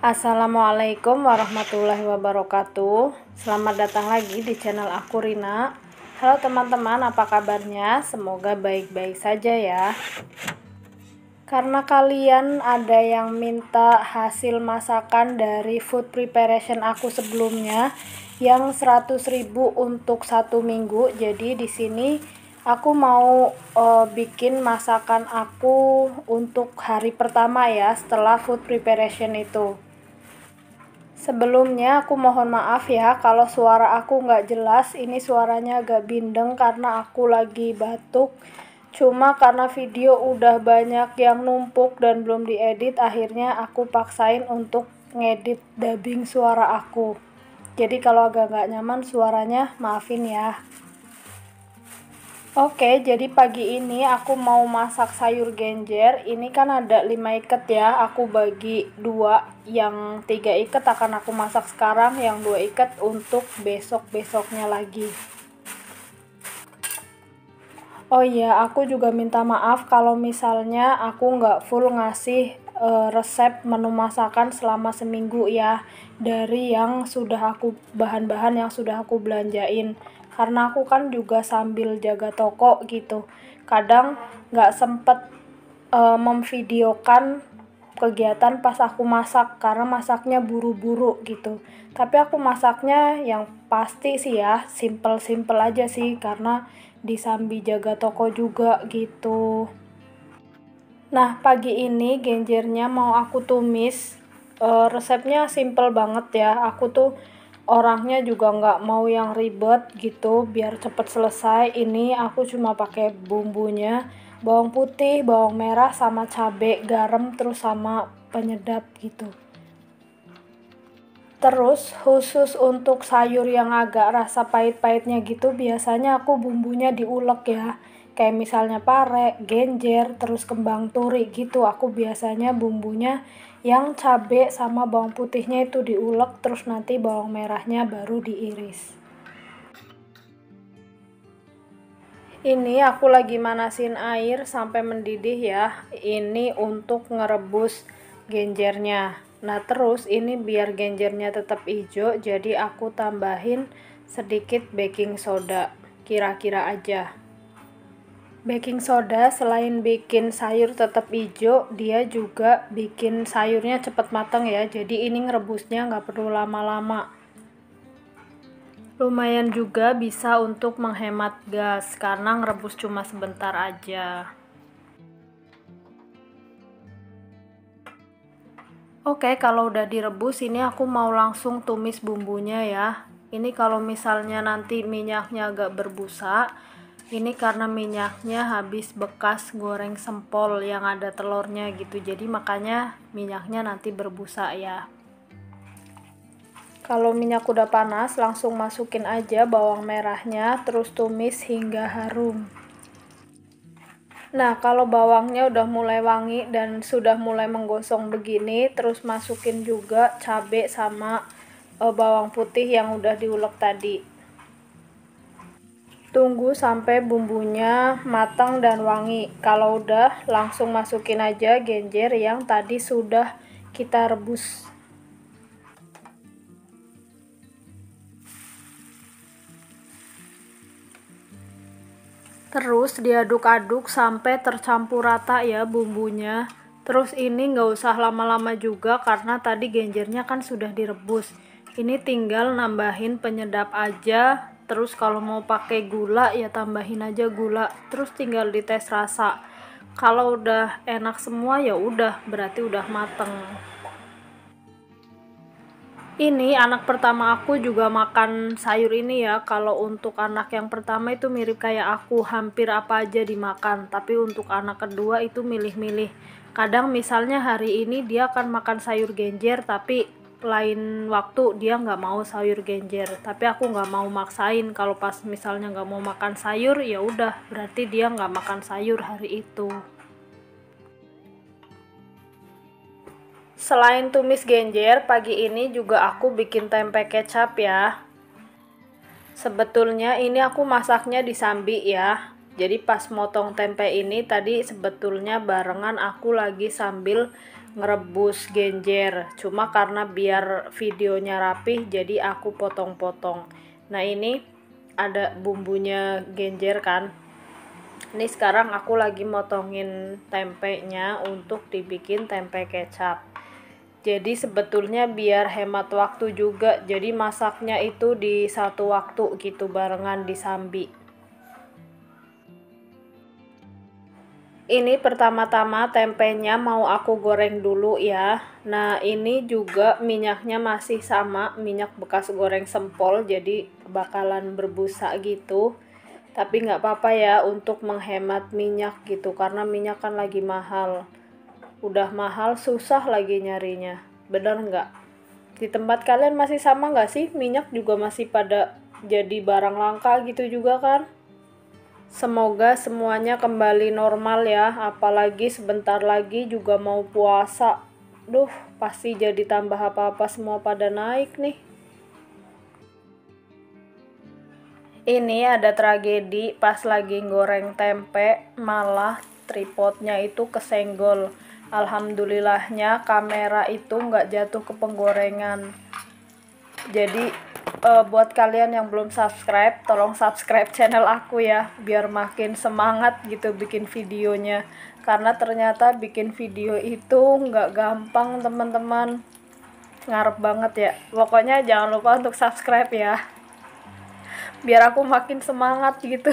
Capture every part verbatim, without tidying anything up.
Assalamualaikum warahmatullahi wabarakatuh. Selamat datang lagi di channel aku, Rina. Halo teman-teman, apa kabarnya? Semoga baik-baik saja ya. Karena kalian ada yang minta hasil masakan dari food preparation aku sebelumnya yang seratus ribu untuk satu minggu. Jadi di sini aku mau uh, bikin masakan aku untuk hari pertama ya setelah food preparation itu. Sebelumnya aku mohon maaf ya kalau suara aku nggak jelas. Ini suaranya agak bindeng karena aku lagi batuk. Cuma karena video udah banyak yang numpuk dan belum diedit, akhirnya aku paksain untuk ngedit dubbing suara aku. Jadi kalau agak nggak nyaman suaranya, maafin ya. Oke, jadi pagi ini aku mau masak sayur genjer. Ini kan ada lima ikat ya, aku bagi dua. Yang tiga ikat akan aku masak sekarang, yang dua ikat untuk besok-besoknya lagi. Oh iya, aku juga minta maaf kalau misalnya aku nggak full ngasih e, resep menu masakan selama seminggu ya, dari yang sudah aku bahan-bahan yang sudah aku belanjain. Karena aku kan juga sambil jaga toko gitu, kadang nggak sempet e, memvideokan kegiatan pas aku masak karena masaknya buru-buru gitu. Tapi aku masaknya yang pasti sih ya, simple-simple aja sih karena disambi jaga toko juga gitu. Nah, pagi ini genjernya mau aku tumis. E, resepnya simple banget ya. Aku tuh orangnya juga nggak mau yang ribet gitu, biar cepet selesai. Ini aku cuma pakai bumbunya, bawang putih, bawang merah, sama cabai, garam, terus sama penyedap gitu. Terus khusus untuk sayur yang agak rasa pahit-pahitnya gitu, biasanya aku bumbunya diulek ya. Kayak misalnya pare, genjer, terus kembang turi gitu. Aku biasanya bumbunya yang cabe sama bawang putihnya itu diulek, terus nanti bawang merahnya baru diiris. Ini aku lagi manasin air sampai mendidih ya. Ini untuk ngerebus genjernya. Nah, terus ini biar genjernya tetap hijau, jadi aku tambahin sedikit baking soda. Kira-kira aja. Baking soda selain bikin sayur tetap hijau, dia juga bikin sayurnya cepet matang ya. Jadi ini ngerebusnya nggak perlu lama-lama. Lumayan juga bisa untuk menghemat gas karena ngerebus cuma sebentar aja. Oke, kalau udah direbus ini aku mau langsung tumis bumbunya ya. Ini kalau misalnya nanti minyaknya agak berbusa, ini karena minyaknya habis bekas goreng sempol yang ada telurnya gitu. Jadi makanya minyaknya nanti berbusa ya. Kalau minyak udah panas, langsung masukin aja bawang merahnya, terus tumis hingga harum. Nah, kalau bawangnya udah mulai wangi dan sudah mulai menggosong begini, terus masukin juga cabai sama e, bawang putih yang udah diulek tadi. Tunggu sampai bumbunya matang dan wangi. Kalau udah, langsung masukin aja genjer yang tadi sudah kita rebus. Terus diaduk-aduk sampai tercampur rata ya bumbunya. Terus ini nggak usah lama-lama juga karena tadi genjernya kan sudah direbus. Ini tinggal nambahin penyedap aja. Terus kalau mau pakai gula ya tambahin aja gula. Terus tinggal dites rasa. Kalau udah enak semua ya udah, berarti udah mateng. Ini anak pertama aku juga makan sayur ini ya. Kalau untuk anak yang pertama itu mirip kayak aku, hampir apa aja dimakan. Tapi untuk anak kedua itu milih-milih. Kadang misalnya hari ini dia akan makan sayur genjer, tapi lain waktu dia nggak mau sayur genjer. Tapi aku nggak mau maksain. Kalau pas misalnya nggak mau makan sayur, ya udah berarti dia nggak makan sayur hari itu. Selain tumis genjer, pagi ini juga aku bikin tempe kecap ya. Sebetulnya ini aku masaknya di sambi ya. Jadi pas motong tempe ini tadi sebetulnya barengan aku lagi sambil ngerebus genjer, cuma karena biar videonya rapih jadi aku potong-potong. Nah ini ada bumbunya genjer kan, ini sekarang aku lagi motongin tempenya untuk dibikin tempe kecap. Jadi sebetulnya biar hemat waktu juga, jadi masaknya itu di satu waktu gitu barengan disambi. Ini pertama-tama tempenya mau aku goreng dulu ya. Nah ini juga minyaknya masih sama, minyak bekas goreng sempol, jadi bakalan berbusa gitu. Tapi nggak apa-apa ya untuk menghemat minyak gitu, karena minyak kan lagi mahal. Udah mahal susah lagi nyarinya, bener nggak? Di tempat kalian masih sama nggak sih? Minyak juga masih pada jadi barang langka gitu juga kan? Semoga semuanya kembali normal ya, apalagi sebentar lagi juga mau puasa. Duh, pasti jadi tambah apa-apa semua pada naik nih. Ini ada tragedi pas lagi goreng tempe, malah tripodnya itu kesenggol. Alhamdulillahnya kamera itu nggak jatuh ke penggorengan. Jadi uh, buat kalian yang belum subscribe, tolong subscribe channel aku ya, biar makin semangat gitu bikin videonya. Karena ternyata bikin video itu nggak gampang teman-teman, ngarep banget ya. Pokoknya jangan lupa untuk subscribe ya, biar aku makin semangat gitu.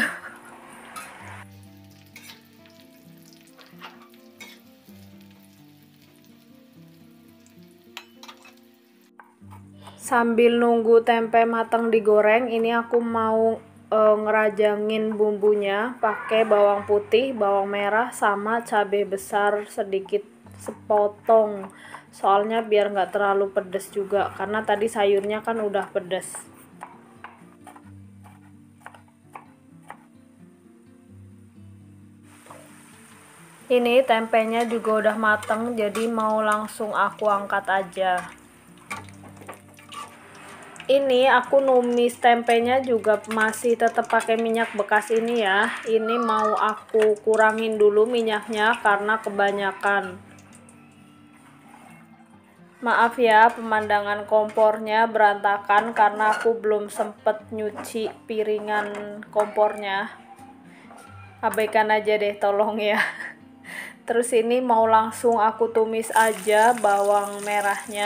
Sambil nunggu tempe matang digoreng, ini aku mau e, ngerajangin bumbunya pakai bawang putih, bawang merah, sama cabai besar sedikit sepotong. Soalnya biar nggak terlalu pedes juga, karena tadi sayurnya kan udah pedes. Ini tempenya juga udah mateng, jadi mau langsung aku angkat aja. Ini aku numis tempenya juga masih tetap pakai minyak bekas ini ya. Ini mau aku kurangin dulu minyaknya karena kebanyakan. Maaf ya, pemandangan kompornya berantakan karena aku belum sempet nyuci piringan kompornya. Abaikan aja deh tolong ya. Terus ini mau langsung aku tumis aja bawang merahnya.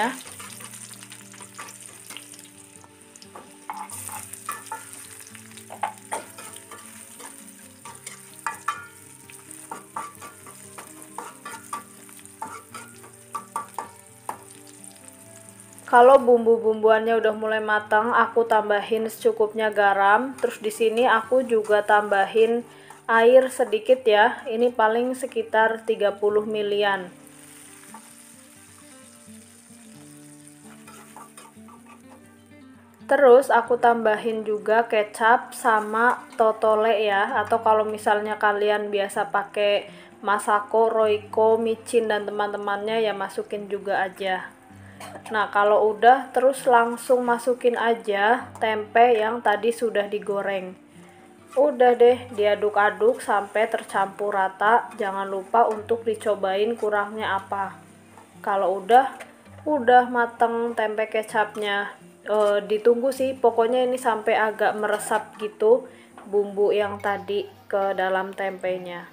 Kalau bumbu-bumbuannya udah mulai matang, aku tambahin secukupnya garam. Terus di sini aku juga tambahin air sedikit ya. Ini paling sekitar tiga puluh milian. Terus aku tambahin juga kecap sama totole ya, atau kalau misalnya kalian biasa pakai Masako, Royco, micin dan teman-temannya ya masukin juga aja. Nah kalau udah, terus langsung masukin aja tempe yang tadi sudah digoreng. Udah deh, diaduk-aduk sampai tercampur rata. Jangan lupa untuk dicobain kurangnya apa. Kalau udah, udah mateng tempe kecapnya. E, ditunggu sih, pokoknya ini sampai agak meresap gitu bumbu yang tadi ke dalam tempenya.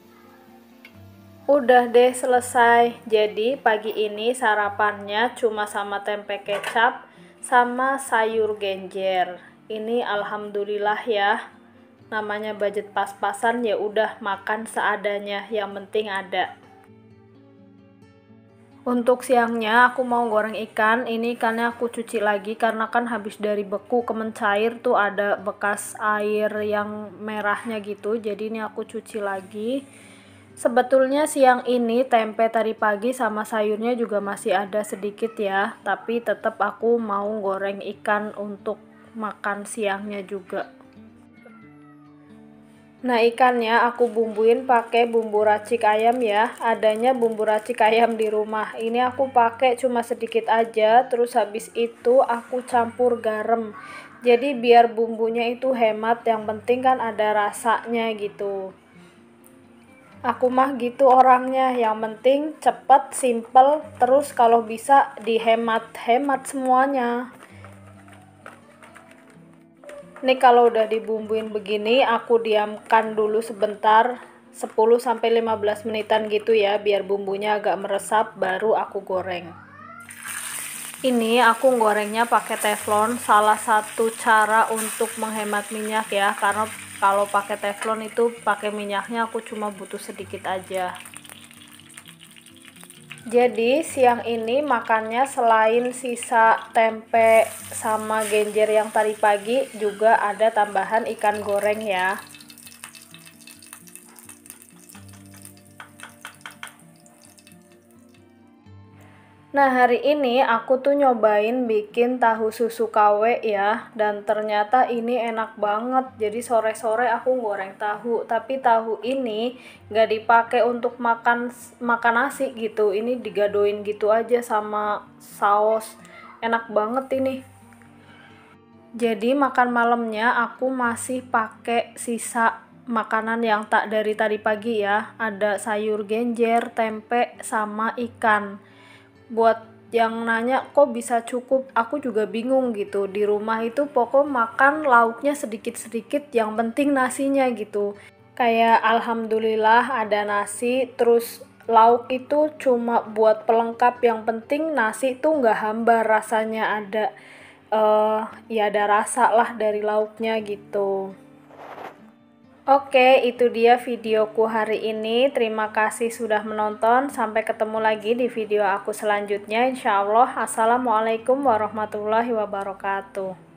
Udah deh selesai. Jadi pagi ini sarapannya cuma sama tempe kecap sama sayur genjer. Ini alhamdulillah ya. Namanya budget pas-pasan, ya udah makan seadanya, yang penting ada. Untuk siangnya aku mau goreng ikan. Ini ikannya aku cuci lagi karena kan habis dari beku kemencair tuh ada bekas air yang merahnya gitu. Jadi ini aku cuci lagi. Sebetulnya siang ini tempe tadi pagi sama sayurnya juga masih ada sedikit ya, tapi tetap aku mau goreng ikan untuk makan siangnya juga. Nah ikannya aku bumbuin pakai bumbu racik ayam ya, adanya bumbu racik ayam di rumah. Ini aku pakai cuma sedikit aja, terus habis itu aku campur garam. Jadi biar bumbunya itu hemat, yang penting kan ada rasanya gitu. Aku mah gitu orangnya, yang penting cepet, simple, terus kalau bisa dihemat-hemat semuanya. Nih kalau udah dibumbuin begini, aku diamkan dulu sebentar, sepuluh sampai lima belas menitan gitu ya, biar bumbunya agak meresap, baru aku goreng. Ini aku gorengnya pakai teflon, salah satu cara untuk menghemat minyak ya, karena kalau pakai teflon itu pakai minyaknya aku cuma butuh sedikit aja. Jadi siang ini makannya selain sisa tempe sama genjer yang tadi pagi, juga ada tambahan ikan goreng ya. Nah, hari ini aku tuh nyobain bikin tahu susu K W ya, dan ternyata ini enak banget. Jadi sore-sore aku goreng tahu, tapi tahu ini nggak dipakai untuk makan makan nasi gitu. Ini digadoin gitu aja sama saus. Enak banget ini. Jadi makan malamnya aku masih pakai sisa makanan yang tak dari tadi pagi ya. Ada sayur genjer, tempe, sama ikan. Buat yang nanya kok bisa cukup, aku juga bingung gitu. Di rumah itu pokok makan lauknya sedikit-sedikit, yang penting nasinya gitu. Kayak alhamdulillah ada nasi, terus lauk itu cuma buat pelengkap, yang penting nasi itu nggak hambar rasanya, ada eh ya ada rasa lah dari lauknya gitu. Oke, itu dia videoku hari ini. Terima kasih sudah menonton. Sampai ketemu lagi di video aku selanjutnya. Insya Allah. Assalamualaikum warahmatullahi wabarakatuh.